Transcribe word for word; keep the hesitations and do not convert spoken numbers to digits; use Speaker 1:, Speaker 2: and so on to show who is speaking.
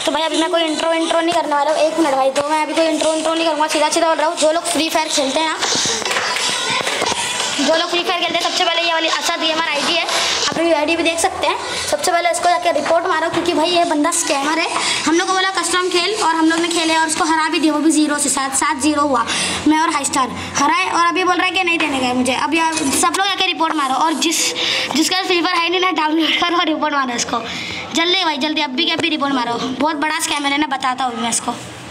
Speaker 1: तो भाई अभी मैं कोई इंट्रो इंट्रो नहीं करने वाला हूँ, एक मिनट भाई। तो मैं अभी कोई इंट्रो इंट्रो नहीं करूँगा, सीधा सीधा बोल रहा हूँ। जो लोग फ्री फायर खेलते हैं ना, जो लोग फ्री फायर खेलते हैं, सबसे पहले ये वाली असद, ये हमारा आई डी है, आप अभी आई डी भी देख सकते हैं। सबसे पहले इसको जाके रिपोर्ट मारो, क्योंकि भाई ये बंदा स्कैमर है। हम लोग को बोला कस्टम खेल, और हम लोग ने खेले और उसको हरा भी दिया, वो भी जीरो से, सात सात जीरो हुआ। मैं और हाई स्टार हराए, और अभी बोल रहा है कि नहीं देने गए मुझे। अब यार सब लोग जाके रिपोर्ट मारो, और जिस जिसका फ्री फायर है नहीं ना, डाउनलोड करो और रिपोर्ट मारो इसको जल्दी भाई, जल्दी अभी के अभी रिपोर्ट मारो। बहुत बड़ा स्कैमर है ना, बताता हूँ मैं इसको।